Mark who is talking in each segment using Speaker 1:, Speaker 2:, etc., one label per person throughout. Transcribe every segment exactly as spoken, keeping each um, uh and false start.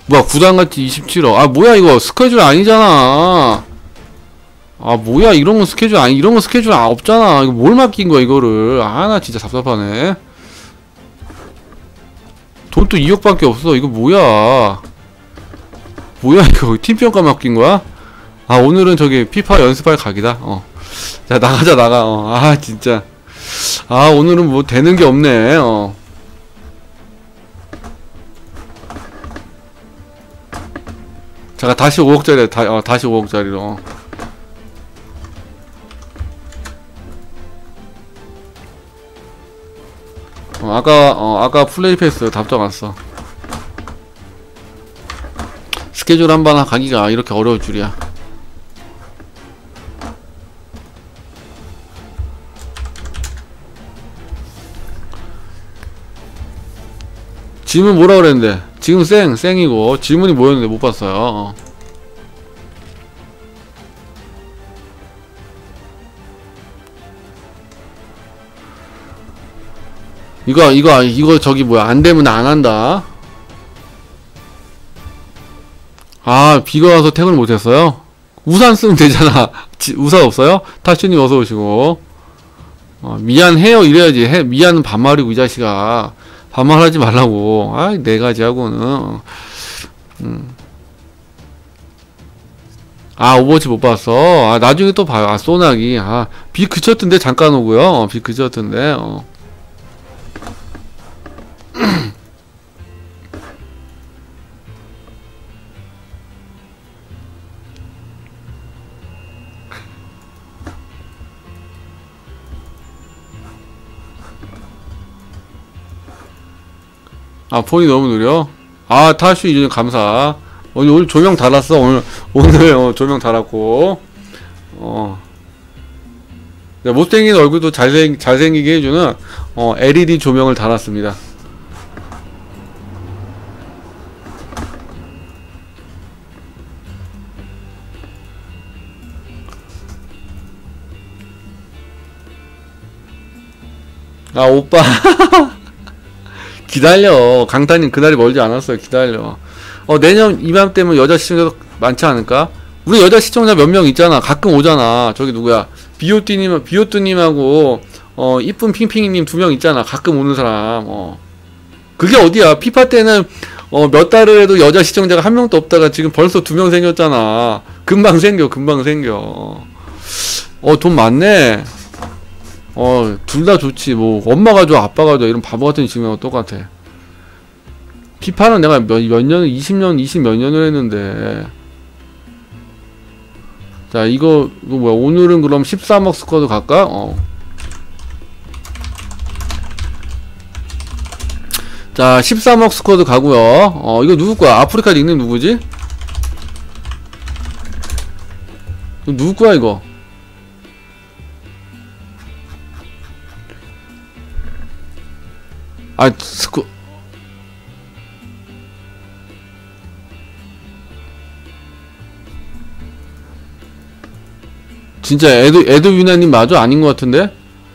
Speaker 1: 뭐야 구단같이 이십칠억. 아 뭐야 이거 스케줄 아니잖아. 아 뭐야 이런건 스케줄 아니 이런건 스케줄 아, 없잖아. 이거 뭘 맡긴거야 이거를. 아 나 진짜 답답하네. 돈도 이억밖에 없어. 이거 뭐야 뭐야 이거 팀평가 맡긴거야? 아 오늘은 저기 피파 연습할 각이다. 어. 자 나가자 나가. 어. 아 진짜 아 오늘은 뭐 되는게 없네. 어. 잠깐 다시 오억짜리 다, 어, 다시 오억짜리로. 어, 아까 어 아까 플레이 패스 답장 왔어. 스케줄 한번 가기가 이렇게 어려울 줄이야. 질문 뭐라 그랬는데? 지금 쌩 쌩이고 질문이 뭐였는데 못 봤어요. 어. 이거 이거 이거 저기 뭐야 안 되면 안 한다. 아 비가 와서 퇴근을 못했어요. 우산 쓰면 되잖아. 지, 우산 없어요? 타슈님 어서 오시고. 어, 미안해요 이래야지. 해, 미안은 반말이고 이 자식아. 반말하지 말라고. 아이 네 가지 하고는. 음. 아 오버워치 못 봤어. 아 나중에 또 봐요. 아 소나기. 아 비 그쳤던데 잠깐 오고요. 어, 비 그쳤던데. 어. 아 폰이 너무 느려? 아 타슈 이준님 감사. 오늘, 오늘 조명 달았어. 오늘 오늘 어, 조명 달았고 어 못생긴 얼굴도 잘생 잘생기게 해주는 어 엘이디 조명을 달았습니다. 아 오빠 기다려. 강타님 그날이 멀지 않았어요. 기다려. 어 내년 이맘때면 여자 시청자 많지 않을까? 우리 여자 시청자 몇 명 있잖아. 가끔 오잖아. 저기 누구야 비오띠님 비오뚜님하고 어 이쁜 핑핑이님 두 명 있잖아. 가끔 오는 사람. 어 그게 어디야. 피파 때는 어 몇 달을 해도 여자 시청자가 한 명도 없다가 지금 벌써 두 명 생겼잖아. 금방 생겨 금방 생겨. 어 돈 많네. 어, 둘 다 좋지. 뭐, 엄마가 좋아, 아빠가 좋아. 이런 바보 같은 질문하고 똑같아. 피파는 내가 몇, 몇 년, 이십 년, 이십 몇 년을 했는데. 자, 이거, 이거 뭐야. 오늘은 그럼 십삼억 스쿼드 갈까? 어. 자, 십삼억 스쿼드 가고요. 어, 이거 누구 거야? 아프리카 닉네임 누구지? 이거 누구 거야, 이거? 아, 스코 진짜 에드 에드 유나님 맞아? 아닌 것 같은데?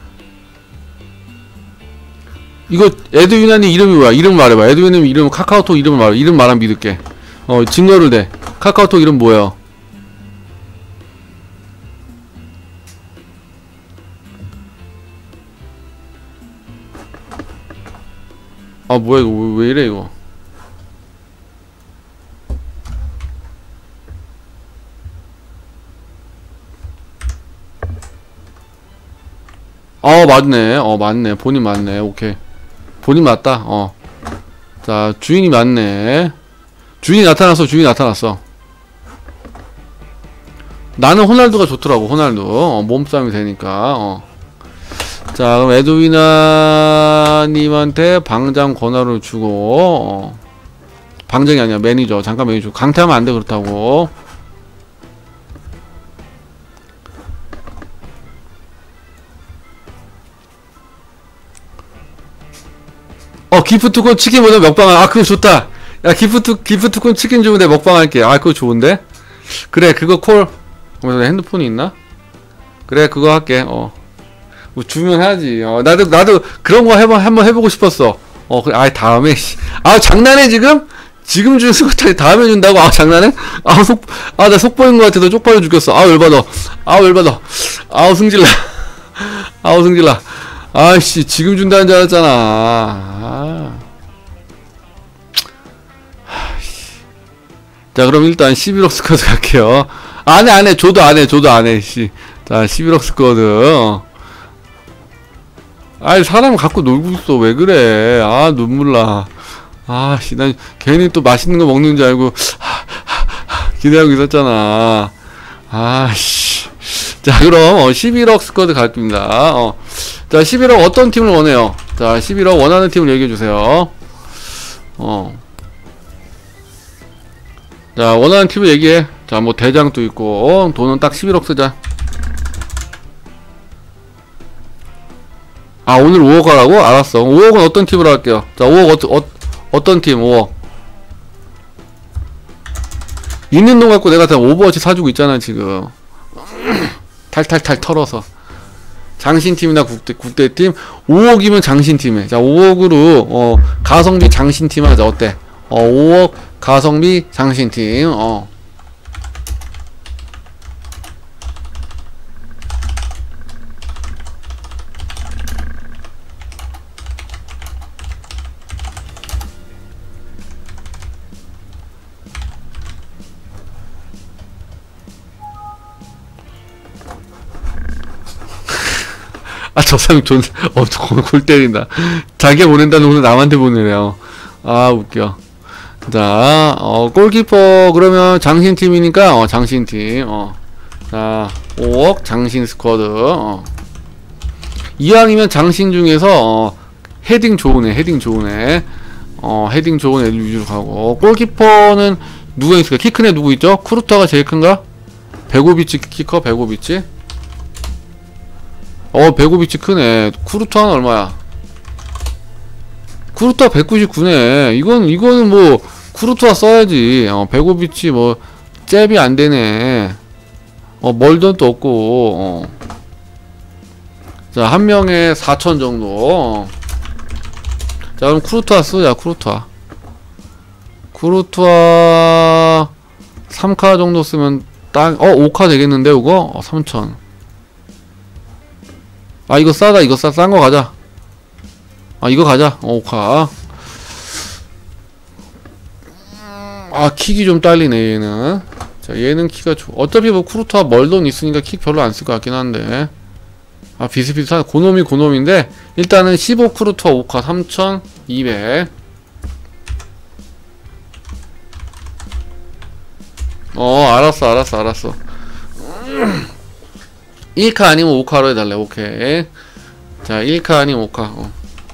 Speaker 1: 이거 에드 유나님 이름이 뭐야? 이름 말해봐. 에드 유나님 이름 카카오톡 이름을 말해. 이름 말하면 믿을게. 어 증거를 대. 카카오톡 이름 뭐야? 아 뭐야 이거 왜, 왜 이래 이거. 어 맞네. 어 맞네. 본인 맞네. 오케이. 본인 맞다. 어. 자 주인이 맞네. 주인이 나타났어. 주인이 나타났어. 나는 호날두가 좋더라고. 호날두. 어, 몸싸움이 되니까. 어. 자 그럼 에드위나님한테 방장 권한을 주고 어. 방장이 아니야 매니저. 잠깐 매니저. 강퇴하면 안돼. 그렇다고. 어 기프트콘 치킨보다 먹방할. 아 그거 좋다. 야 기프트 기프트콘 치킨 주면 내 먹방할게. 아 그거 좋은데. 그래 그거 콜. 어, 핸드폰이 있나? 그래 그거 할게. 어 뭐 주면 하지. 어 나도 나도 그런 거 해봐 한번 해보고 싶었어. 어 그래. 아 다음에 아 장난해 지금? 지금 주는 스쿼트 다음에 준다고? 아, 장난해? 아, 속, 아, 나 속 보인 것 같아서 쪽팔려 죽겠어. 아우, 열받아. 아우, 열받아. 아우, 승질나. 아우, 승질나. 아이씨, 지금 준다는 줄 알았잖아. 아. 자, 그럼 일단 십일억 스쿼드 갈게요. 안 해, 안 해. 줘도 안 해, 줘도 안 해, 씨. 자, 십일억 스쿼드. 아이, 사람 갖고 놀고 있어. 왜 그래. 아, 눈물 나. 아, 씨, 난 괜히 또 맛있는 거 먹는 줄 알고, 하, 하, 하, 기대하고 있었잖아. 아, 씨. 자, 그럼, 어, 십일억 스쿼드 갈겁니다. 어. 자, 십일억 어떤 팀을 원해요? 자, 십일억 원하는 팀을 얘기해주세요. 어. 자, 원하는 팀을 얘기해. 자, 뭐, 대장도 있고, 어, 돈은 딱 십일억 쓰자. 아, 오늘 오억 하라고? 알았어. 오억은 어떤 팀으로 할게요. 자, 오억 어, 어, 어떤 팀? 오억. 있는 돈 갖고 내가 다 오버워치 사주고 있잖아, 지금. 탈탈탈 털어서. 장신팀이나 국대, 국대팀. 오억이면 장신팀에. 자, 오억으로, 어, 가성비 장신팀 하자. 어때? 어, 오억 가성비 장신팀. 어. 아, 저 사람 존, 어, 골, 골 때린다. 자기가 보낸다는 오늘 남한테 보내래요. 아, 웃겨. 자, 어, 골키퍼, 그러면 장신팀이니까, 어, 장신팀, 어. 자, 오억 장신 스쿼드, 어. 이왕이면 장신 중에서, 어, 헤딩 좋은 애, 헤딩 좋은 애. 어, 헤딩 좋은 애들 위주로 가고. 골키퍼는 누가 있을까? 키 큰 애 누구 있죠? 크루타가 제일 큰가? 베고비치 키커, 베고비치? 어, 베고비치 크네. 쿠르투아는 얼마야? 쿠르투아 백구십구네. 이건, 이거는 뭐, 쿠르투아 써야지. 어, 베고비치 뭐, 잽이 안 되네. 어, 멀던도 없고, 어. 자, 한 명에 사천 정도. 어. 자, 그럼 쿠르투아 쓰자, 쿠르투아. 쿠르투아, 삼 카 정도 쓰면 딱, 어, 오 카 되겠는데, 이거? 어, 삼천. 아, 이거 싸다. 이거 싸, 싼 거 가자. 아, 이거 가자. 어, 오 카. 아, 킥이 좀 딸리네, 얘는. 자, 얘는 키가 좋, 어차피 뭐, 쿠르투아 멀돈 있으니까 킥 별로 안 쓸 것 같긴 한데. 아, 비슷비슷한, 고놈이 고놈인데, 일단은 십오 쿠르투아 오 카 삼천이백. 어, 알았어, 알았어, 알았어. 일 카 아니면 오 카로 해달래. 오케이. 자, 일 카 아니면 오 카. 어,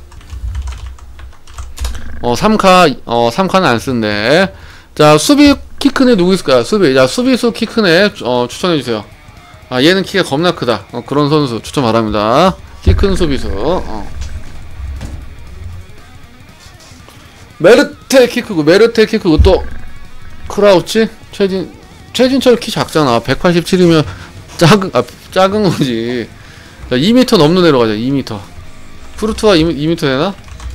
Speaker 1: 어 삼 카, 어, 삼 카는 안 쓴대. 자, 수비 키 큰 애 누구 있을까? 수비. 자, 수비수 키 큰 애, 어, 추천해주세요. 아, 얘는 키가 겁나 크다. 어, 그런 선수 추천 바랍니다. 키 큰 수비수. 어. 메르테 키 크고, 메르테 키 크고, 또, 크라우치? 최진, 최진철 키 작잖아. 백팔십칠이면 작은, 아, 작은 거지. 자, 이 미터 넘는 애로 가자. 이 미터. 쿠르투아 이 미터 되나?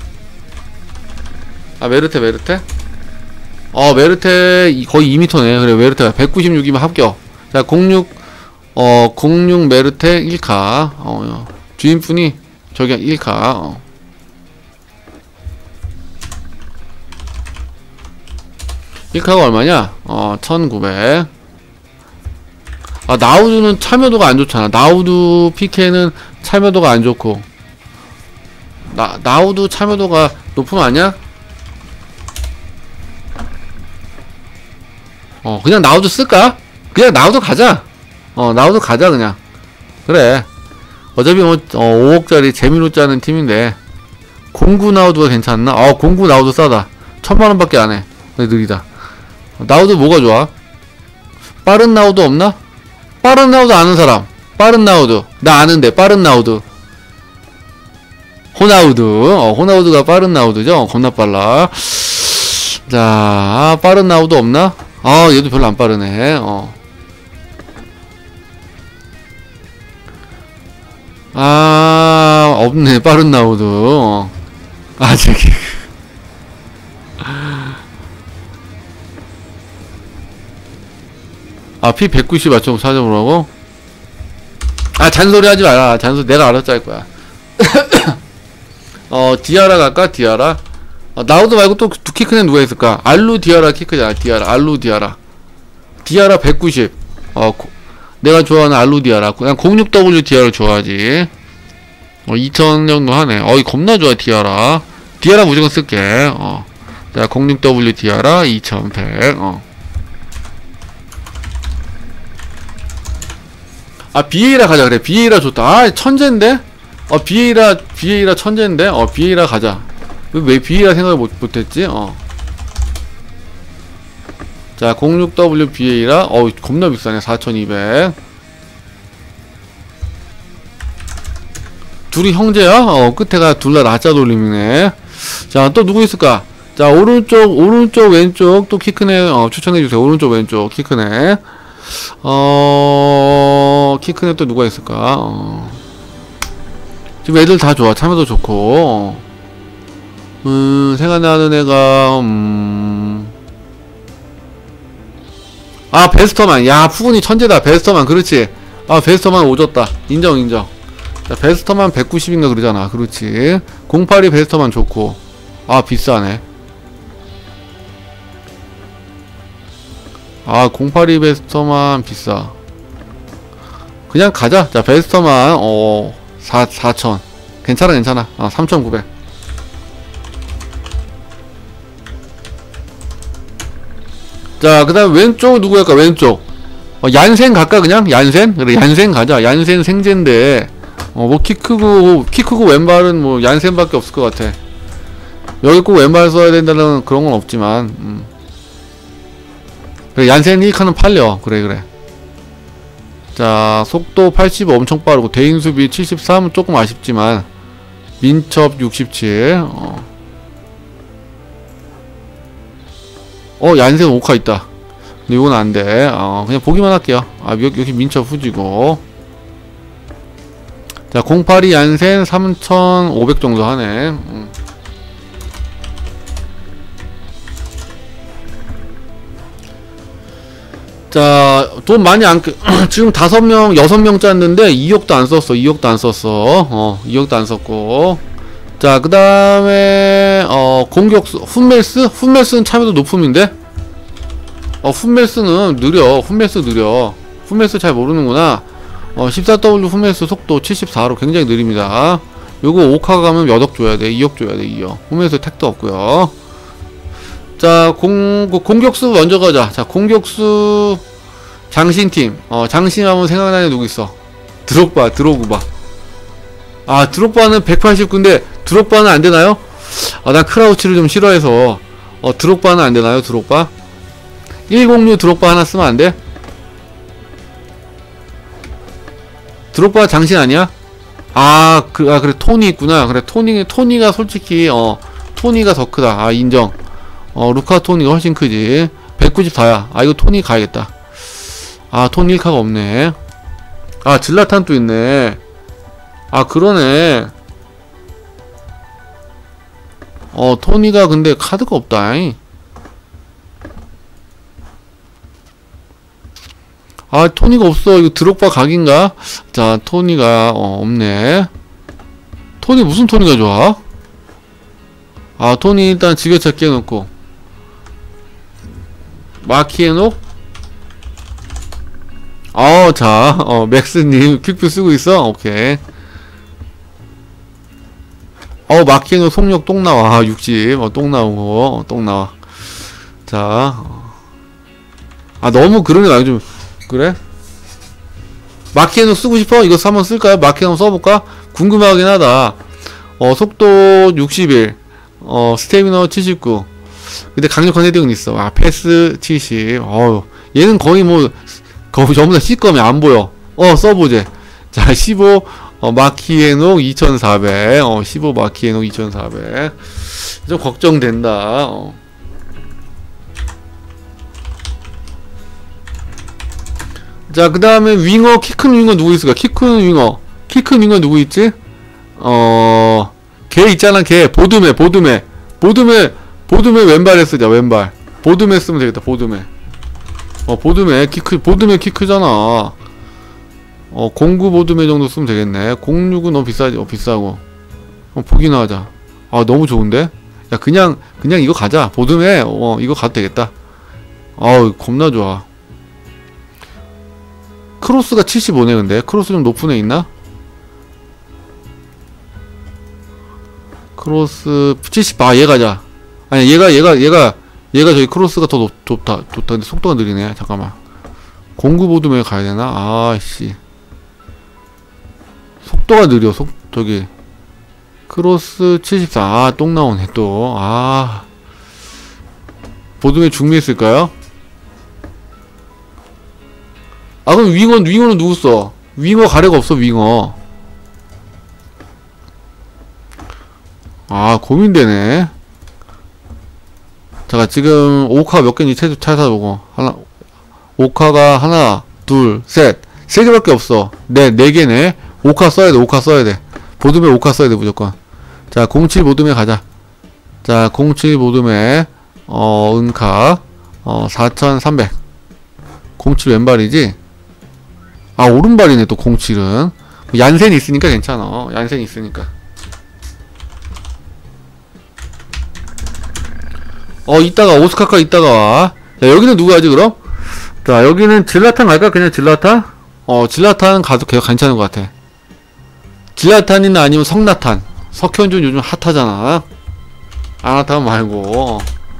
Speaker 1: 아, 메르테, 메르테? 어, 메르테 거의 이 미터네. 그래, 메르테가 백구십육이면 합격. 자, 공육, 어, 공육 메르테 일 카. 어, 주인분이 저기 일 카. 어. 일 카가 얼마냐? 어, 천구백. 아, 나우두는 참여도가 안 좋잖아. 나우두 피케는 참여도가 안 좋고. 나, 나우두 참여도가 높으면 아니야? 어, 그냥 나우두 쓸까? 그냥 나우두 가자. 어, 나우두 가자, 그냥. 그래. 어차피 뭐, 어, 오억짜리 재미로 짜는 팀인데. 공구 나우두가 괜찮나? 어, 공구 나우두 싸다. 천만원 밖에 안 해. 느리다. 나우두 뭐가 좋아? 빠른 나우두 없나? 빠른 나우두 아는 사람. 빠른 나우두. 나 아는데, 빠른 나우두. 호나우두. 어, 호나우두가 빠른 나우두죠? 어, 겁나 빨라. 자, 아, 빠른 나우두 없나? 아, 얘도 별로 안 빠르네. 어. 아, 없네. 빠른 나우두. 어. 아, 저기. 아, 피 백구십 맞춰 찾아보라고? 아, 잔소리 하지 마라. 잔소리 내가 알아서 짤 거야. 어, 디아라 갈까? 디아라? 어, 나우도 말고 또 키 큰 애 누가 있을까? 알루 디아라 키 크잖아. 디아라. 알루 디아라. 디아라 백구십. 어, 고, 내가 좋아하는 알루 디아라. 그냥 공육 더블유 디아라 좋아하지. 어, 이천 정도 하네. 어이, 겁나 좋아, 디아라. 디아라 무조건 쓸게. 어. 자, 공육 더블유 디아라 이천백. 어. 아, 비에이라 가자. 그래, 비에이라 좋다. 아, 천재인데? 어, 비에이라, 비에이라 천재인데? 어, 비에이라 가자. 왜 비에이라 생각을 못, 못했지? 어. 자, 공육 더블유 비에이라. 어우, 겁나 비싸네. 사천이백. 둘이 형제야? 어, 끝에가 둘 다 나짜 돌림이네. 자, 또 누구 있을까? 자, 오른쪽, 오른쪽, 왼쪽, 또 키 크네, 어, 추천해주세요. 오른쪽, 왼쪽, 키 크네. 어, 키 크네 또 누가 있을까? 어. 지금 애들 다 좋아. 참여도 좋고. 어. 음, 생각나는 애가, 음. 아, 베스터만. 야, 푸근이 천재다. 베스터만. 그렇지. 아, 베스터만 오졌다. 인정, 인정. 자, 베스터만 백구십인가 그러잖아. 그렇지. 공팔이 베스터만 좋고. 아, 비싸네. 아, 공팔이 베스터만 비싸. 그냥 가자. 자, 베스터만, 어, 사, 사천. 괜찮아, 괜찮아. 아, 삼천구백. 자, 그 다음 왼쪽 누구 할까? 왼쪽. 어, 얀센 갈까, 그냥? 얀센? 그래, 얀센 가자. 얀센 생제인데. 어, 뭐, 키 크고, 키 크고 왼발은 뭐, 얀센밖에 없을 것 같아. 여기 꼭 왼발 써야 된다는 그런 건 없지만, 음. 그래, 얀센 일 칸은 팔려. 그래, 그래. 자, 속도 팔십오 엄청 빠르고, 대인 수비 칠십삼 조금 아쉽지만, 민첩 육십칠, 어. 어, 얀센 오 카 있다. 근데 이건 안 돼. 어, 그냥 보기만 할게요. 아, 여기, 여기 민첩 후지고. 자, 공팔이 얀센 삼천오백 정도 하네. 음. 자, 돈 많이 안, 지금 다섯 명, 여섯 명 짰는데, 이억도 안 썼어. 이억도 안 썼어. 어, 이억도 안 썼고. 자, 그 다음에, 어, 공격수, 훈멜스? 훈멜스는 참여도 높음인데? 어, 훈멜스는 느려. 훈멜스 느려. 훈멜스 잘 모르는구나. 어, 십사 더블유 훈멜스 속도 칠십사로 굉장히 느립니다. 요거 오 카 가면 몇 억 줘야 돼? 이억 줘야 돼, 이억. 훈멜스 택도 없고요. 자, 공, 공격수 먼저 가자. 자, 공격수, 장신팀. 어, 장신하면 생각나는 누구 있어? 드록바, 드로그바. 아, 드록바는 백팔십구인데, 드록바는 안 되나요? 아, 난 크라우치를 좀 싫어해서. 어, 드록바는 안 되나요, 드록바? 백육 드록바 하나 쓰면 안 돼? 드록바 장신 아니야? 아, 그, 아, 그래, 토니 있구나. 그래, 토니, 토니가 솔직히, 어, 토니가 더 크다. 아, 인정. 어, 루카 토니가 훨씬 크지. 백구십사야. 아, 이거 토니 가야겠다. 아, 토니 일 카가 없네. 아, 질라탄 또 있네. 아, 그러네. 어, 토니가 근데 카드가 없다. 아, 토니가 없어. 이거 드록바 각인가? 자, 토니가, 어, 없네. 토니, 무슨 토니가 좋아? 아, 토니 일단 지게차 끼워놓고. 마키에녹? 어, 자, 어, 맥스님 퀵뷰 쓰고 있어? 오케이. 어, 마키에녹 속력 똥 나와. 육십. 어, 똥 나오고. 어, 똥 나와. 자. 아, 너무 그런 게 나요. 좀, 그래? 마키에녹 쓰고 싶어? 이거 한번 쓸까요? 마키에녹 써볼까? 궁금하긴 하다. 어, 속도 육십일. 어, 스태미너 칠십구. 근데 강력한 헤딩은 있어. 아, 패스 칠십. 어우, 얘는 거의 뭐, 거의 전부 다 C검이 안 보여. 어, 써보제. 자, 십오, 어, 마키에녹 이천사백. 어, 십오 마키에녹 이천사백. 좀 걱정된다. 어. 자, 그 다음에 윙어, 키 큰 윙어 누구 있을까? 키 큰 윙어. 키 큰 윙어 누구 있지? 어, 걔 있잖아, 걔. 보드메, 보드메. 보드메, 보드메 왼발에 쓰자, 왼발. 보드메 쓰면 되겠다, 보드메. 어 보드메 키크 보드메 키 크잖아. 어 공구 보드메 정도 쓰면 되겠네. 공육은 너무 비싸지. 어 비싸고. 어 보기나 하자. 아 너무 좋은데? 야 그냥 그냥 이거 가자. 보드메 어 이거 가도 되겠다. 아우 겁나 좋아. 크로스가 칠십오네. 근데 크로스 좀 높은 애 있나? 크로스 칠십. 아 얘 가자. 아니 얘가 얘가 얘가 얘가 저기 크로스가 더 높, 좋다 좋다. 근데 속도가 느리네. 잠깐만. 공구 보드메 가야 되나? 아씨 속도가 느려. 속 저기 크로스 칠십사. 아 똥 나오네 또. 아 보드메 중미했을까요? 아 그럼 윙어 윙어는 누구 써? 윙어 가래가 없어 윙어. 아 고민되네. 잠깐 지금 오카 몇 개인지 차, 찾아보고. 하나 오카가 하나 둘 셋 세 개밖에 없어. 네 네 개네. 오카 써야 돼. 오카 써야 돼. 보드메 오카 써야 돼 무조건. 자 공칠 보드메 가자. 자 공칠 보드메 어 은카 어 사천삼백. 공칠 왼발이지? 아 오른발이네 또 공칠은. 얀센 있으니까 괜찮아. 얀센 있으니까. 어 이따가 오스카카 이따가 와. 자 여기는 누구 하지 그럼? 자 여기는 질라탄 갈까? 그냥 질라탄? 어 질라탄 가도 걔가 괜찮은 것 같아. 질라탄이나 아니면 성나탄. 석현준 요즘 핫하잖아. 아나탄 말고.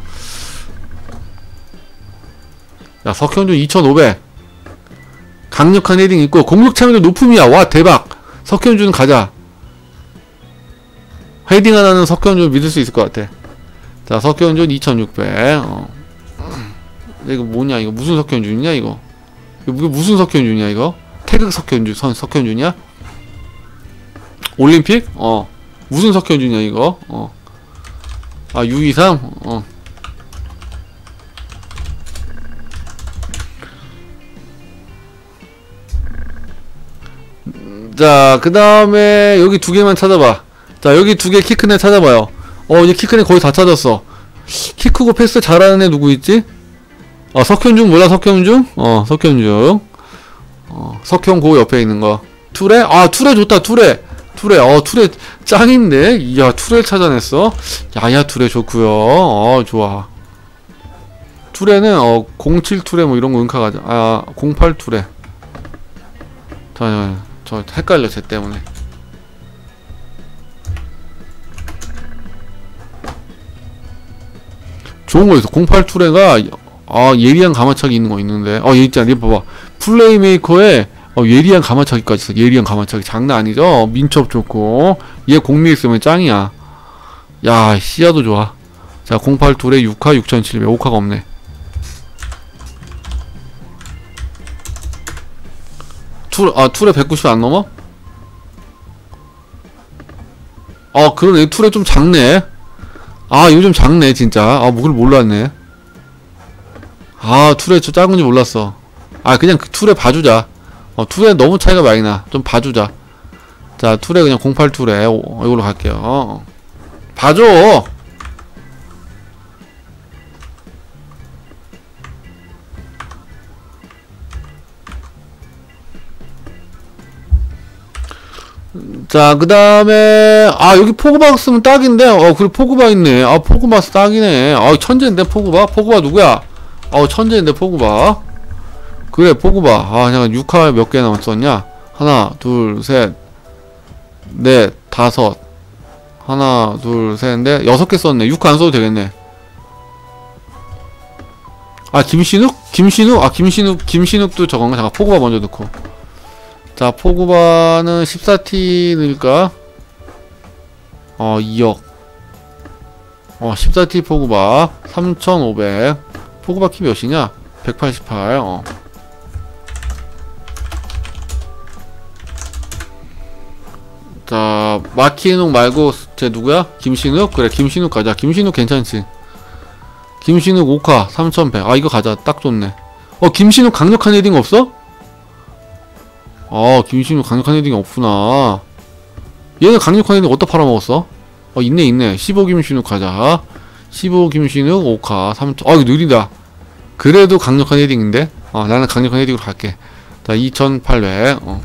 Speaker 1: 야 석현준 이천오백. 강력한 헤딩 있고 공격 참여도 높음이야. 와 대박. 석현준 가자. 헤딩 하나는 석현준 믿을 수 있을 것 같아. 자 석현준 이천육백. 어. 이거 뭐냐 이거 무슨 석현준이냐 이거. 이거 무슨 석현준이야 이거. 태극 석현준 선 석현준이야? 올림픽? 어 무슨 석현준이야 이거. 어 아 유이삼? 어 자 그 다음에 여기 두 개만 찾아봐. 자 여기 두 개 키 큰 애 찾아봐요. 어 이제 키 큰 애 거의 다 찾았어. 키 크고 패스 잘하는 애 누구 있지? 어 석현중 몰라? 석현중? 어 석현중. 어 석현고 옆에 있는 거 투레? 아 투레 좋다. 투레 투레 어 투레 짱인데? 이야 투레 찾아냈어? 야야 투레 좋구요. 어 좋아. 투레는 어 공칠 투레 뭐 이런거 은카 가자. 아 공팔 투레. 저, 저, 저 헷갈려 쟤 때문에. 좋은 거 있어. 공팔 투레가 아 예리한 가마차기 있는 거 있는데. 어 얘 있잖아. 얘 봐봐. 플레이메이커에 어, 예리한 가마차기까지 있어. 예리한 가마차기 장난 아니죠? 민첩 좋고. 얘 공미 있으면 짱이야. 야 시야도 좋아. 자 공팔 투레 육 카 육천칠백. 오 카가 없네. 투, 아 투레 백구십 안 넘어? 어 그러네. 투레 좀 작네. 아 이거 좀 작네 진짜. 아 뭐 그걸 몰랐네. 아 투레 저 작은지 몰랐어. 아 그냥 그 투레 봐주자. 어 투레 너무 차이가 많이 나. 좀 봐주자. 자 투레 그냥 공팔 투레 오, 이걸로 갈게요. 어. 봐줘. 자 그 다음에 아 여기 포그바 쓰면 딱인데. 어 그래 포그바 있네. 아 포그바 딱이네. 아 천재인데 포그바. 포그바 누구야? 어 천재인데 포그바. 그래 포그바. 아 잠깐 육 카 몇 개 남았었냐? 하나 둘 셋 넷 다섯. 하나 둘 셋 넷 여섯 개 썼네. 육 카 안 써도 되겠네. 아 김신욱? 김신욱? 아 김신욱 김신욱도 저건가? 잠깐 포그바 먼저 넣고. 자 포그바는 십사 티 넣을까? 어 이억. 어 십사 티 포그바 삼천오백. 포그바 키 몇이냐? 백팔십팔. 어. 자 마키누 말고 쟤 누구야? 김신욱? 그래 김신욱 가자. 김신욱 괜찮지. 김신욱 오 카 삼천백. 아 이거 가자. 딱 좋네. 어 김신욱 강력한 헤딩 없어? 아 김신욱 강력한 헤딩이 없구나. 얘는 강력한 헤딩 어디다 팔아먹었어? 어 있네 있네. 십오 김신욱 가자. 십오 김신욱 오 카 삼천. 아 이거 느리다. 그래도 강력한 헤딩인데? 어, 나는 강력한 헤딩으로 갈게. 자, 이천팔백. 어.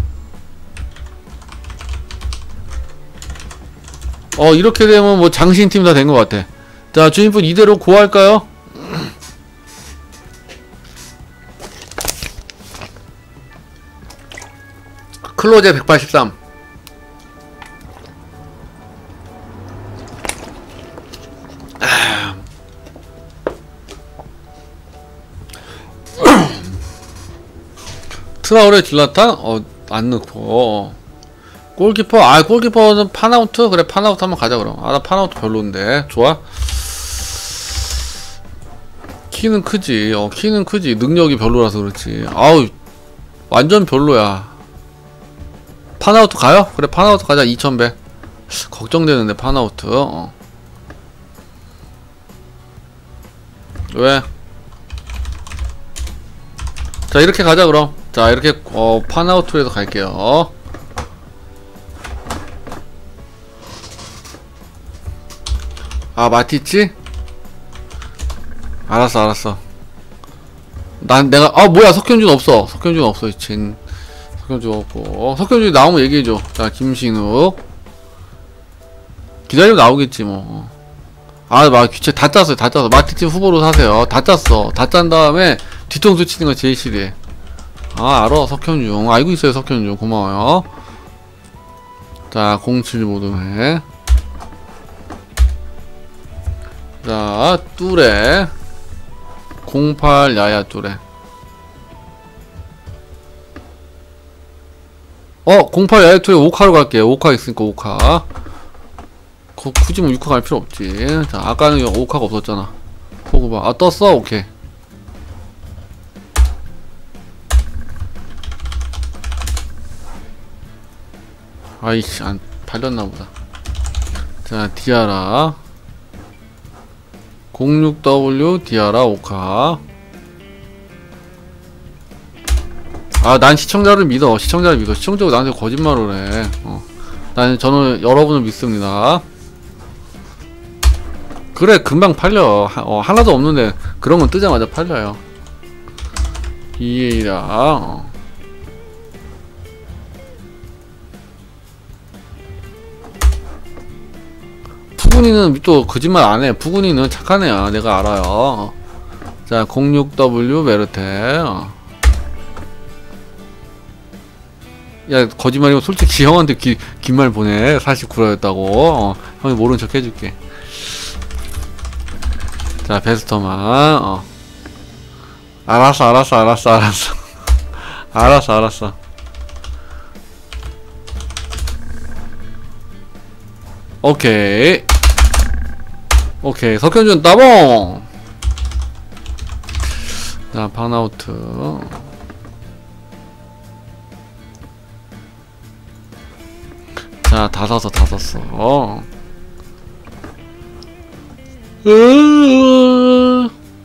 Speaker 1: 어, 이렇게 되면 뭐 장신팀 다 된 것 같아. 자, 주인분 이대로 고할까요? 클로제 백팔십삼. 트라우레 질라탄? 어, 안 넣고. 골키퍼? 아, 골키퍼는 파나우트? 그래, 파나우트 한번 가자, 그럼. 아, 나 파나우트 별로인데. 좋아? 키는 크지. 어, 키는 크지. 능력이 별로라서 그렇지. 아우, 완전 별로야. 파나우트 가요? 그래, 파나우트 가자. 이천백. 걱정되는데, 파나우트. 어. 왜? 자, 이렇게 가자, 그럼. 자, 이렇게, 어, 파나우트에서 갈게요. 아, 마티치? 알았어, 알았어. 난 내가, 아, 뭐야, 석현준 없어. 석현준 없어, 진. 석현준 없고. 석현준이 나오면 얘기해줘. 자, 김신욱. 기다리면 나오겠지, 뭐. 아, 막, 귀찮, 다 짰어요, 다 짰어. 마티치 후보로 사세요. 다 짰어. 다 짠 다음에 뒤통수 치는 거 제일 싫어해. 아, 알아, 석현중. 알고 있어요, 석현중. 고마워요. 자, 공칠 모둠에. 자, 뚜레. 공팔 야야 뚜레. 어, 공팔 야야 뚜레 오카로 갈게요. 오카 있으니까 오카. 그, 굳이 뭐 육 카 갈 필요 없지. 자, 아까는 오 카가 없었잖아. 보고 봐. 아, 떴어? 오케이. 아이씨, 안 팔렸나보다. 자, 디아라. 공육 더블유 디아라 오 카. 아, 난 시청자를 믿어. 시청자를 믿어. 시청자가 나한테 거짓말을 해. 어. 난, 저는 여러분을 믿습니다. 그래, 금방 팔려. 하, 어, 하나도 없는데, 그런 건 뜨자마자 팔려요. 이에이라, 어. 푸근이는 또 거짓말 안 해. 푸근이는 착한 애야. 내가 알아요. 어. 자, 공육 더블유 메르테. 어. 야, 거짓말이면 솔직히 형한테 기, 긴 말 보내. 사십구라였다고. 어. 형이 모른 척 해줄게. 자, 베스터만. 어. 알았어, 알았어, 알았어, 알았어. 알았어, 알았어. 오케이. 오케이. 석현준 따봉! 자, 파나우트. 자, 다 샀어, 다 샀어. 으으으으.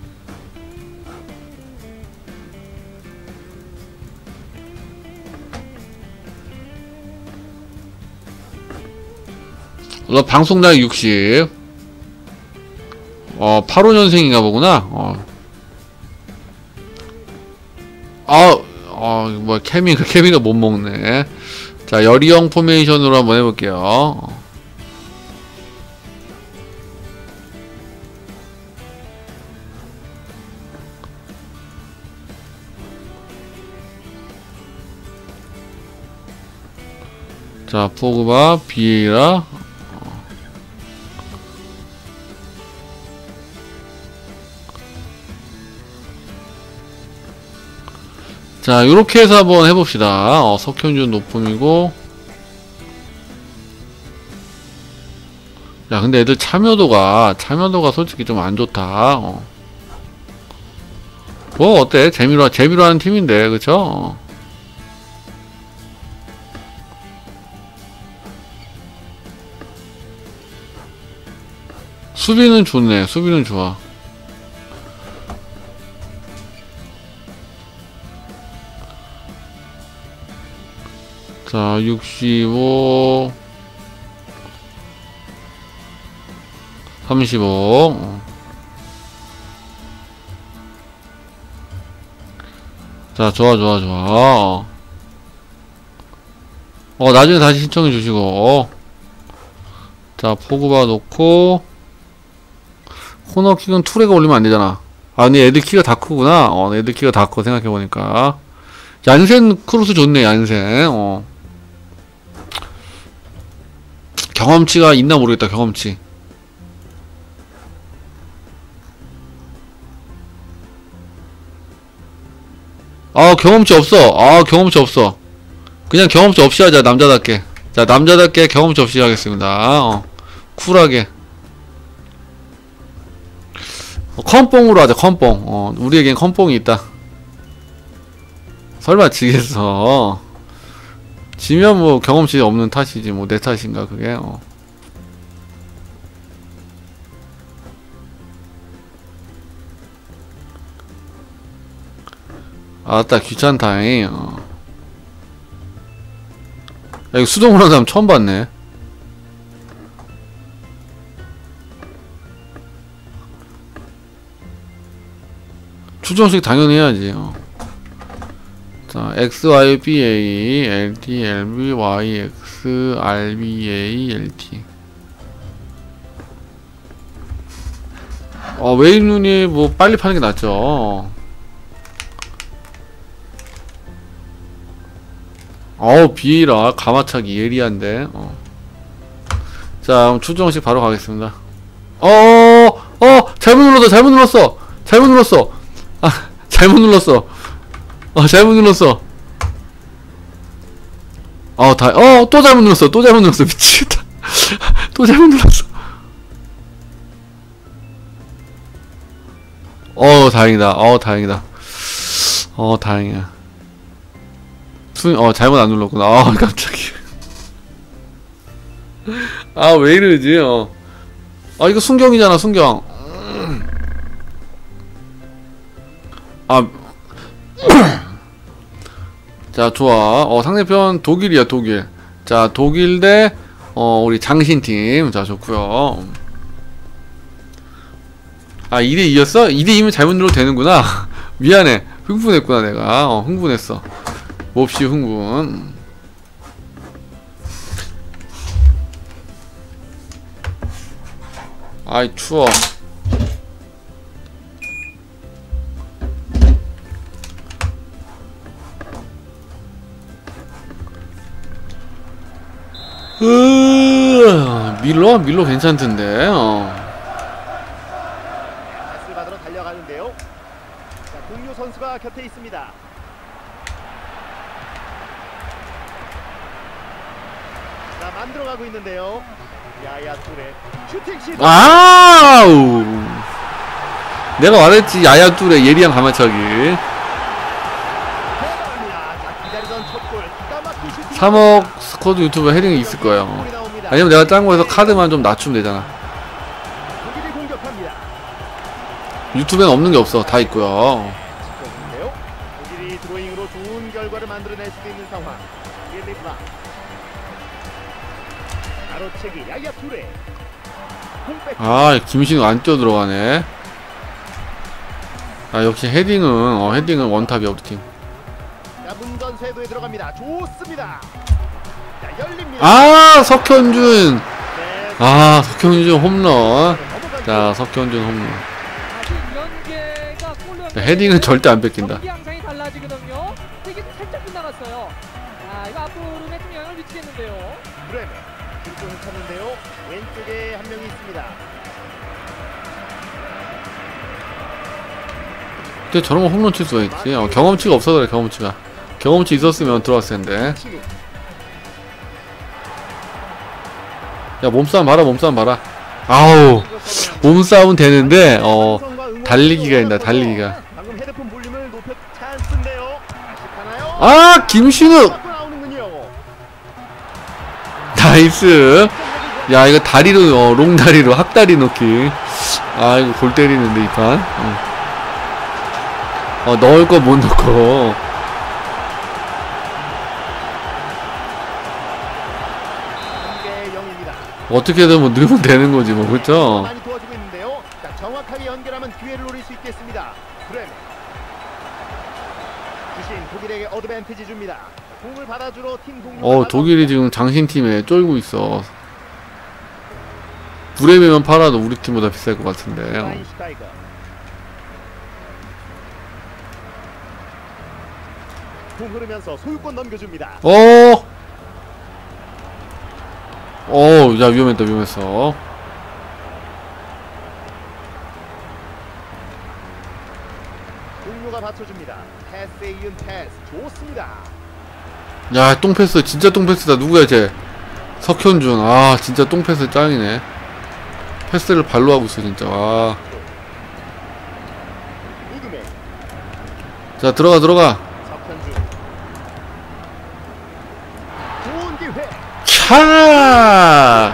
Speaker 1: 너 방송날 육십. 어, 팔십오 년생인가 보구나. 어. 아, 어, 뭐, 케미가, 케미가 못 먹네. 자, 열이형 포메이션으로 한번 해볼게요. 자, 포그바, 비에이라. 자, 요렇게 해서 한번 해봅시다. 어, 석현준 높음이고. 야, 근데 애들 참여도가, 참여도가 솔직히 좀 안 좋다. 어. 뭐, 어때? 재미로, 재미로 하는 팀인데, 그쵸? 어. 수비는 좋네. 수비는 좋아. 자, 육십오, 삼십오. 자, 좋아, 좋아, 좋아. 어, 나중에 다시 신청해 주시고. 자, 포그바 놓고. 코너킥은 투레가 올리면 안 되잖아. 아, 근데 애들 키가 다 크구나. 어, 애들 키가 다 커, 생각해보니까. 얀센 크로스 좋네, 얀센. 어. 경험치가 있나 모르겠다, 경험치. 아, 경험치 없어. 아, 경험치 없어. 그냥 경험치 없이 하자, 남자답게. 자, 남자답게 경험치 없이 하겠습니다. 어. 쿨하게. 어, 컴뽕으로 하자, 컴뽕. 어, 우리에겐 컴뽕이 있다. 설마 지겠어. 지면 뭐 경험치 없는 탓이지, 뭐 내 탓인가, 그게. 어. 아따, 귀찮다잉. 어. 야, 이거 수동으로 하는 사람 처음 봤네. 추정식 당연히 해야지. 어. 자, X, Y, B, A, L, T, L, B, Y, X, R, B, A, L, T. 어, 웨이브 눈이 뭐 빨리 파는 게 낫죠. 어우, 비에이라 가마차기 예리한데. 어. 자, 그럼 추정식 바로 가겠습니다. 어, 어, 잘못 눌렀어, 잘못 눌렀어, 잘못 눌렀어. 아, 잘못 눌렀어. 어, 잘못 눌렀어. 어, 다, 어, 또 잘못 눌렀어, 또 잘못 눌렀어. 미치겠다. 또 잘못 눌렀어. 어, 다행이다. 어, 다행이다. 어, 다행이야. 수, 어, 잘못 안 눌렀구나. 아, 깜짝이야. 아, 왜 이러지, 어. 아, 이거 순경이잖아, 순경. 아. 자, 좋아. 어, 상대편 독일이야, 독일. 자, 독일 대, 어, 우리 장신팀. 자, 좋구요. 아, 이 대 이였어? 이 대 이면 잘못 눌러도 되는구나. 미안해. 흥분했구나, 내가. 어, 흥분했어. 몹시 흥분. 아이, 추워. 으, 밀로? 밀로 괜찮던데. 어.
Speaker 2: 패스를 받으러 달려가는데요. 자, 동료 선수가 곁에 있습니다. 자, 만들어가고 있는데요. 야야 뚜레 슈팅 시도.
Speaker 1: 아우, 내가 말했지, 야야 뚜레 예리한 가마차기. 삼억 스쿼드 유튜브 헤딩이 있을 거예요. 아니면 내가 짠 거에서 카드만 좀 낮추면 되잖아. 유튜브에는 없는 게 없어. 다 있고요.
Speaker 2: 독일이 드로잉으로 좋은 결과를 만들어낼 수도 있는 상황. 가로채기 야야 뚜레.
Speaker 1: 아, 김신우 안 뛰어 들어가네. 아, 역시 헤딩은 어, 헤딩은 원탑이야, 우리 팀.
Speaker 2: 자, 문전 쇄도에 들어갑니다. 좋습니다. 자, 열립니다.
Speaker 1: 아, 석현준.
Speaker 2: 네.
Speaker 1: 아, 석현준 홈런. 자, 석현준 홈런. 자, 헤딩은 절대 안 뺏긴다.
Speaker 3: 양상이 달라지거든요. 되게 살짝 빗나갔어요. 아, 이거 앞으로는 좀 영향을 미치겠는데요.
Speaker 2: 브레멘 왼쪽을 찾는데요. 왼쪽에 한 명이 있습니다.
Speaker 1: 근데 저런 거 홈런 칠 수가 있지. 어, 경험치가 없어서 그래, 경험치가. 경험치 있었으면 들어왔을 텐데. 야, 몸싸움 봐라, 몸싸움 봐라. 아우, 몸싸움 되는데, 어, 달리기가 있다, 달리기가.
Speaker 2: 방금 헤드폰 볼륨을 높여 찬스인데요. 다시 가나요?
Speaker 1: 아, 김신우!
Speaker 2: 나오는군요.
Speaker 1: 나이스. 야, 이거 다리로, 어, 롱다리로, 학다리 넣기. 아, 이거 골 때리는데, 이 판. 어, 어 넣을 거 못 넣고. 어떻게든 뭐 넣으면 되는 거지, 뭐, 그렇죠?
Speaker 2: 많이 도와주고 있는데요. 자, 정확하게 연결하면 기회를 노릴 수 있겠습니다. 브레멘. 주신 독일에게 어드밴티지 줍니다. 공을 받아주러 팀 동료.
Speaker 1: 어 독일이 지금 장신팀에 쫄고 있어. 브레멘만 팔아도 우리 팀보다 비쌀 것 같은데. 어.
Speaker 2: 공 흐르면서 소유권 넘겨줍니다.
Speaker 1: 어. 어, 야 위험했다 위험했어.
Speaker 2: 동료가 받쳐줍니다. 패스에 이은 패스 좋습니다.
Speaker 1: 야 똥패스 진짜 똥패스다. 누구야 쟤? 석현준. 아 진짜 똥패스 짱이네. 패스를 발로 하고 있어 진짜. 와.
Speaker 2: 우드맨.
Speaker 1: 자 들어가 들어가.
Speaker 2: 석현준. 좋은 기회.
Speaker 1: 차.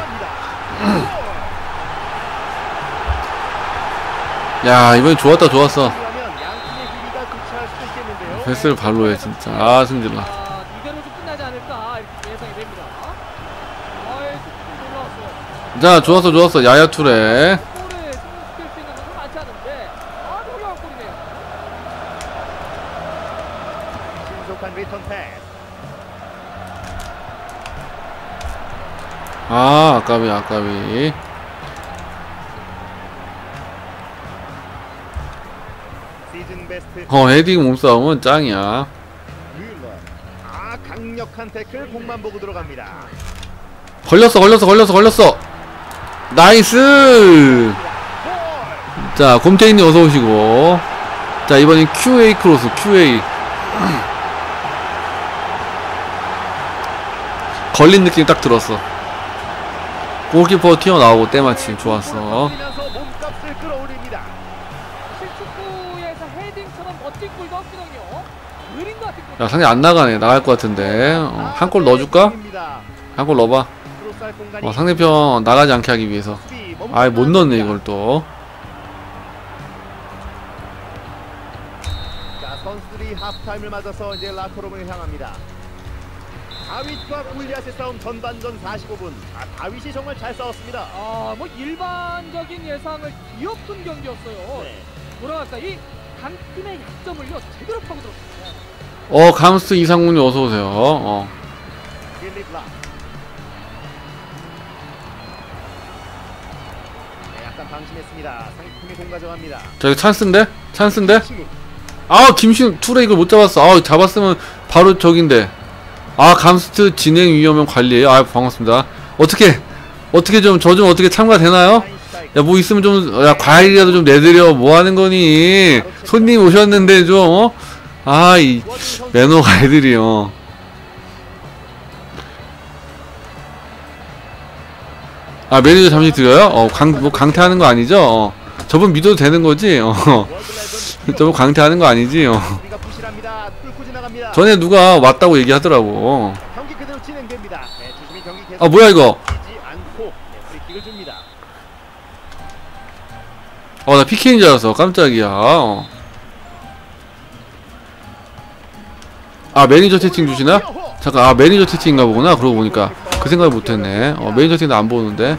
Speaker 1: 야 이번엔 좋았다 좋았어.
Speaker 2: 그러면 양팀의 희비가 교차할 수도 있겠는데요.
Speaker 1: 패스를 발로 해 진짜. 아 승진아.
Speaker 3: 아, 이대로 좀 끝나지 않을까 이렇게 예상이 됩니다. 아이, 좀 올라왔어요.
Speaker 1: 자 좋았어 좋았어. 야야 투레.
Speaker 3: 골을 성공시킬 수 있는 것은 많지 않은데 아주 어려운 골이네요.
Speaker 2: 신속한 리턴 패스.
Speaker 1: 아 아까비 아까비.
Speaker 2: 시즌 베스트.
Speaker 1: 어 헤딩 몸싸움은 짱이야.
Speaker 2: 뮬러. 아 강력한 태클 공만 보고 들어갑니다.
Speaker 1: 걸렸어 걸렸어 걸렸어 걸렸어. 나이스. 자 곰태인님 어서오시고. 자 이번엔 큐에이 크로스 큐에이. 걸린 느낌 딱 들었어. 골키퍼 튀어나오고 때마침 좋았어.
Speaker 2: 걸리면서 몸값을 끌어올립니다.
Speaker 3: 실축구에서 헤딩처럼 멋진 골도 없거든요. 느린 것 같은 골.
Speaker 1: 야 상대 안 나가네. 나갈 것 같은데. 어, 한 골 넣어줄까? 한 골 넣어봐. 어, 상대편 나가지 않게 하기 위해서. 아이 못 넣네 이걸 또.
Speaker 2: 자 선수들이 하프타임을 맞아서 이제 라커룸을 향합니다. 다윗과 골리앗의 싸움 전반전 사십오 분. 아 다윗이 정말 잘 싸웠습니다.
Speaker 3: 아, 뭐 일반적인 예상을 뒤엎은 경기였어요.
Speaker 2: 네.
Speaker 3: 뭐랄까 이 강팀의 약점을요 제대로 파고들었습니다.
Speaker 1: 어 감스 이상훈님 어서오세요. 어.
Speaker 2: 빌립 라. 네, 약간 방심했습니다. 상팀이 공 가져갑니다.
Speaker 1: 저기 찬스인데? 찬스인데? 아 김신 투레 이걸 못 잡았어. 아 잡았으면 바로 저긴데. 아 감스트 진행 위험형 관리에요. 아 반갑습니다. 어떻게 어떻게 좀 저 좀 어떻게 참가 되나요? 야 뭐 있으면 좀 야 과일이라도 좀 내드려. 뭐 하는 거니? 손님 오셨는데 좀 어? 아 이 매너가 애들이요. 아 매니저 잠시 드려요? 어강 뭐 강퇴하는 거 아니죠? 어. 저분 믿어도 되는 거지? 어. 저분 강퇴하는 거 아니지? 어. 전에 누가 왔다고 얘기하더라고.
Speaker 2: 경기 그대로 진행됩니다. 네, 주심이 경기 계속
Speaker 1: 아 뭐야 이거?
Speaker 2: 뛰지 않고 네, 프리킥을 줍니다.
Speaker 1: 어 나 피케인 줄 알았어. 깜짝이야. 어. 아 매니저 채팅 주시나? 잠깐 아 매니저 채팅인가 보구나. 그러고 보니까 그 생각을 못했네. 어 매니저 채팅도 안 보는데.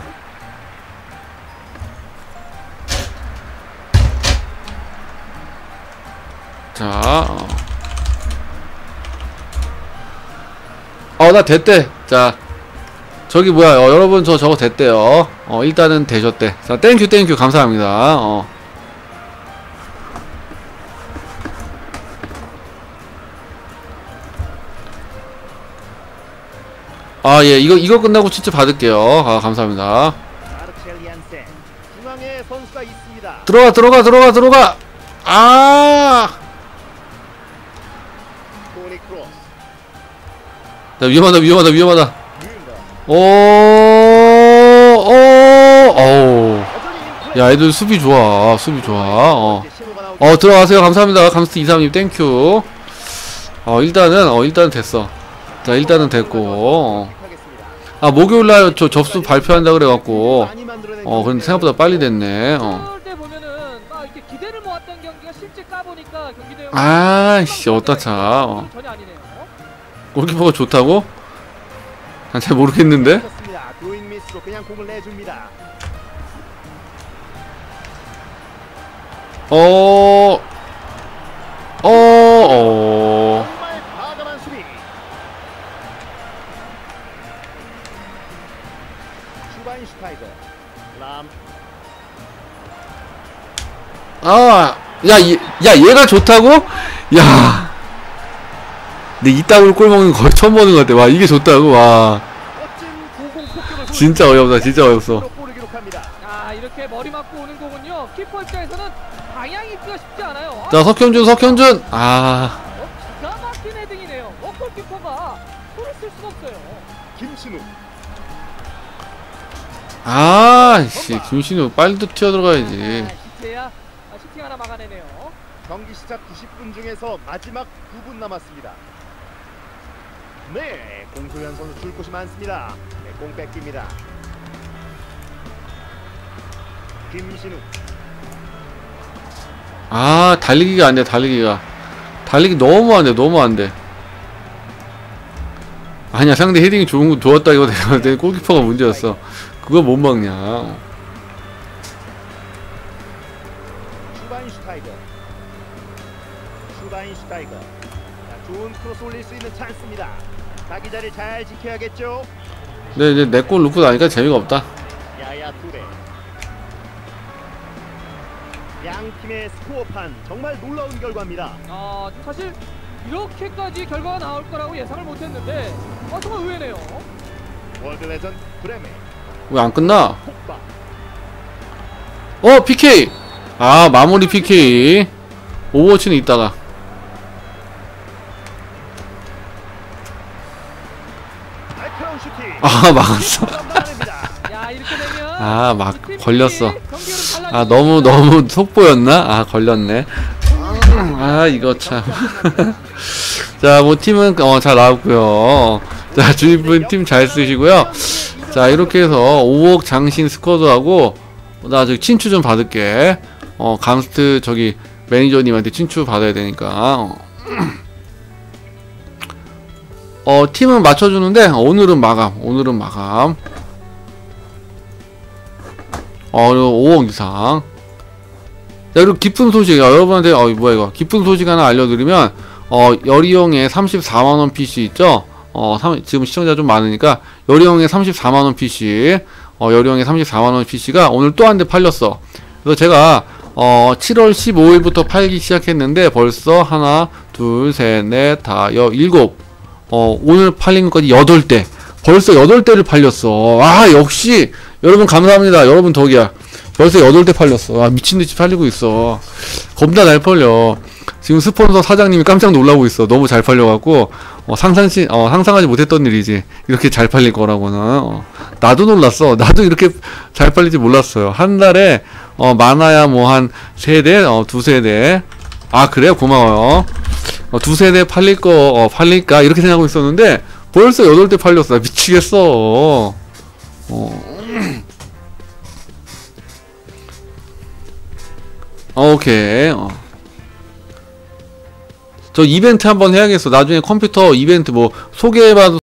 Speaker 1: 자 어. 어 나 됐대. 자 저기 뭐야 어, 여러분 저 저거 됐대요. 어 일단은 되셨대. 자 땡큐 땡큐 감사합니다. 어. 아 예 이거 이거 끝나고 진짜 받을게요. 아 감사합니다.
Speaker 2: 마르첼리안센 중앙에 선수가 있습니다.
Speaker 1: 들어가 들어가 들어가 들어가. 아
Speaker 2: 토니 크로스.
Speaker 1: 야, 위험하다 위험하다 위험하다. 오, 오, 어우. 야, 애들 수비 좋아. 수비 좋아. 어. 어, 들어가세요. 감사합니다. 감스트 이삼님 땡큐. 어, 일단은 어, 일단은 됐어. 자, 일단은 됐고. 어. 아, 목요일 날 저 접수 발표한다 그래 갖고. 어, 근데 생각보다 빨리 됐네. 어. 아이씨, 어따 차. 어. 골키퍼가 좋다고? 난 잘 모르겠는데?
Speaker 2: 드로잉 미스로 그냥 공을 내줍니다.
Speaker 1: 어, 어, 어. 아, 야, 얘, 야, 얘가 좋다고? 야. 근데 이따구로 골 먹는 거 거의 처음 보는 것 같아. 와, 이게 좋다고? 와.
Speaker 2: 멋진 고공 폭격을
Speaker 1: 진짜 어이없다, 진짜 어이없어.
Speaker 2: 골을 기록합니다.
Speaker 3: 아, 이렇게 머리 맞고 오는 거군요. 키퍼 입장에서는 방향 있기가 쉽지 않아요.
Speaker 1: 자, 석현준, 석현준! 아.
Speaker 3: 어, 기가 막힌 헤딩이네요. 어, 골키퍼가 손을 쓸 수가 없어요.
Speaker 2: 김신우.
Speaker 1: 아, 씨, 김신우 빨리 튀어 들어가야지.
Speaker 3: 아, 시체야. 아, 슈팅 하나 막아내네요.
Speaker 2: 경기 시작 구십 분 중에서 마지막 구 분 남았습니다. 네, 공소현 선수 줄 곳이 많습니다. 네, 공 뺏깁니다. 김신우.
Speaker 1: 아, 달리기가 안 돼, 달리기가. 달리기 너무 안 돼, 너무 안 돼. 아니야, 상대 헤딩이 좋은 거 좋았다, 이거 내가 내 골키퍼가 문제였어. 그거 못 막냐.
Speaker 2: 슈바인슈타이거. 슈바인슈타이거. 자, 좋은 크로스 올릴 수 있는 찬스입니다. 자기 자리를 잘 지켜야겠죠.
Speaker 1: 근데 이제 내 골 넣고 나니까 재미가 없다.
Speaker 2: 야야 투레. 양 팀의 스코어판 정말 놀라운 결과입니다.
Speaker 3: 아, 사실 이렇게까지 결과가 나올 거라고 예상을 못했는데, 아, 정말 의외네요.
Speaker 2: 월드 레전드 브레멘.
Speaker 1: 왜 안 끝나?
Speaker 2: 폭박.
Speaker 1: 어, 피케이! 아, 마무리 피케이. 오버워치는 이따가.
Speaker 2: 날카로운 슈팅.
Speaker 1: 아, 막았어.
Speaker 3: 야, 이렇게 되면
Speaker 1: 아, 막
Speaker 3: 두 팀이
Speaker 1: 걸렸어.
Speaker 3: 경기를
Speaker 1: 아, 너무, 너무 속보였나? 아, 걸렸네. 아, 이거 참. 자, 뭐, 팀은, 어, 잘 나왔고요. 자, 주인분 팀 잘 쓰시고요. 자, 이렇게 해서 오억 장신 스쿼드하고, 나 저기 친추 좀 받을게. 어, 감스트 저기 매니저님한테 친추 받아야 되니까. 어, 어 팀은 맞춰주는데, 오늘은 마감. 오늘은 마감. 어, 오억 이상. 자, 그리고 기쁜 소식, 어, 여러분한테, 어, 뭐야, 이거. 기쁜 소식 하나 알려드리면, 어, 열이형의 삼십사만원 피씨 있죠? 어, 삼, 지금 시청자 좀 많으니까, 열이형의 삼십사만원 피씨, 어, 열이형의 삼십사만원 피씨가 오늘 또 한 대 팔렸어. 그래서 제가, 어, 칠월 십오일부터 팔기 시작했는데, 벌써 하나, 둘, 셋, 넷, 다, 여, 일곱, 어, 오늘 팔린 것까지 여덟 대. 벌써 여덟 대를 팔렸어. 아, 역시, 여러분 감사합니다. 여러분 덕이야. 벌써 여덟 대 팔렸어. 아, 미친듯이 팔리고 있어. 겁나 잘 팔려. 지금 스폰서 사장님이 깜짝 놀라고 있어. 너무 잘 팔려갖고, 어, 상상시, 어, 상상하지 못했던 일이지. 이렇게 잘 팔릴 거라고는. 어, 나도 놀랐어. 나도 이렇게 잘 팔릴지 몰랐어요. 한 달에, 어, 많아야 뭐 한 세 대, 어, 두세 대. 아, 그래요? 고마워요. 어, 두세 대 팔릴 거, 어, 팔릴까? 이렇게 생각하고 있었는데, 벌써 여덟 대 팔렸어. 미치겠어. 어. 오케이. 어. 저 이벤트 한번 해야겠어. 나중에 컴퓨터 이벤트 뭐 소개해봐도